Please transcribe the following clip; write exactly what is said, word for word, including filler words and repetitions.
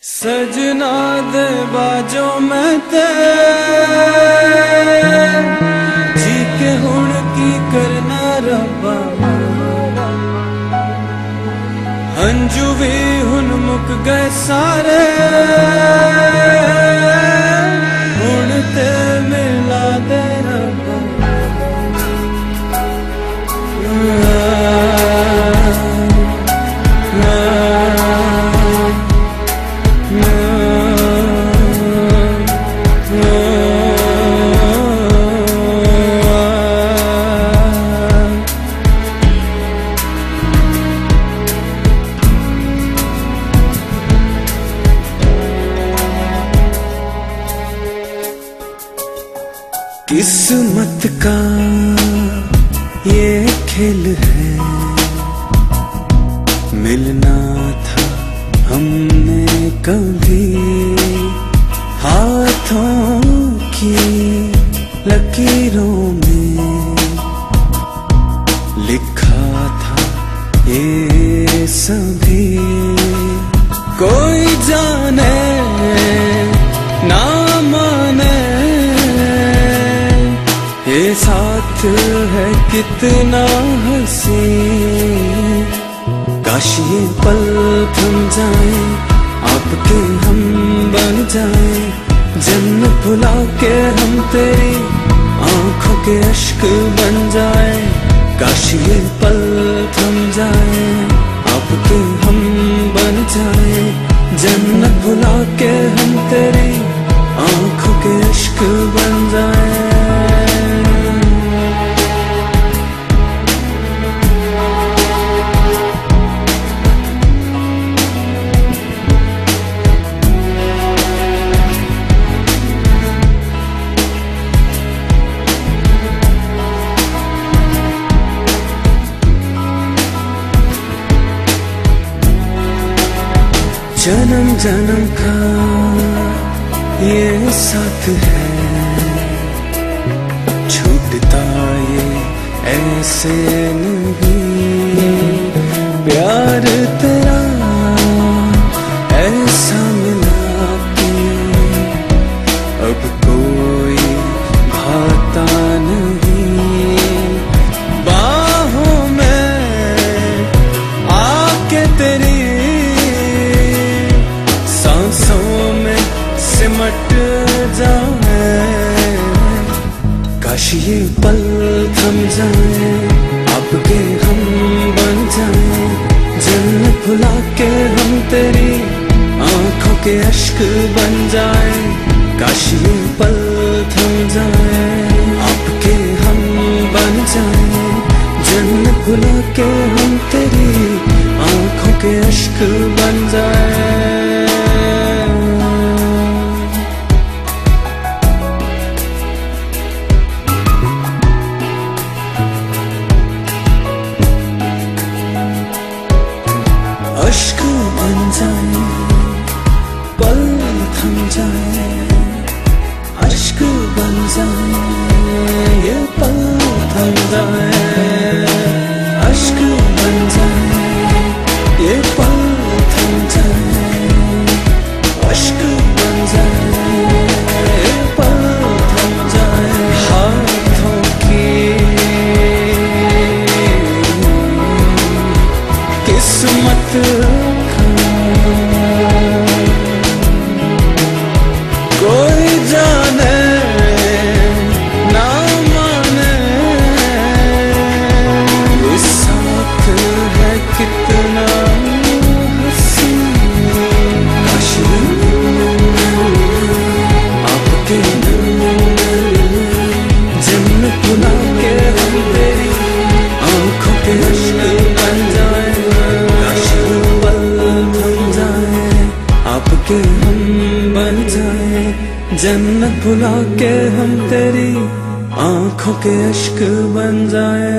सजना दे बाजो मैं ते जी के हुण की करना रब्बा, हंजू भी हुण मुक गए सारे, हुण ते मिला दे रब्बा। किस्मत का ये खेल है, मिलना था हमने कभी, हाथों की लकीरों में लिखा था ये सभी। कोई जाने ना माने ये साथ है कितना हंसी, काश ये पल थम जाए, आपके हम बन जाए, जन्नत भुला के हम तेरी आंखों के अश्क बन जाए। काश ये पल थम जाए, आपके हम बन जाए, जन्नत भुला के हम तेरी आंखों के अश्क बन जाए। जन्म जन्म का ये साथ है, छूटता ये ऐसे नहीं, प्यार तेरा ऐसा मिला कि अब कोई भाता नहीं। बाहों में आके तेरी सांसों में सिमट जाए, काश ये पल थम जाए, आपके हम बन जाए, जन्नत भुला के हम तेरी आंखों के अश्क बन जाए। काश ये पल थम जाए, आपके हम बन जाए, जन्नत भुला के हम तेरी आंखों के अश्क बन जाए। अश्क बन जाए, पल थम जाए, अश्क बन जाए, ये पल थम जाए, अश्क बन जाए, ये पल थम जाए, अश्क बन जाए, ये पल थम जाए। हाथों की किस्मत कोई जाने ना माने, इस साथ है कितना हंसी, काश आपके जन्नत भुला के हम तेरी आंखों के अश्क बन जाए। काश पल थम जाए, आपके हम बन जाए, जन्नत भुला के हम तेरी आंखों के अश्क बन जाए।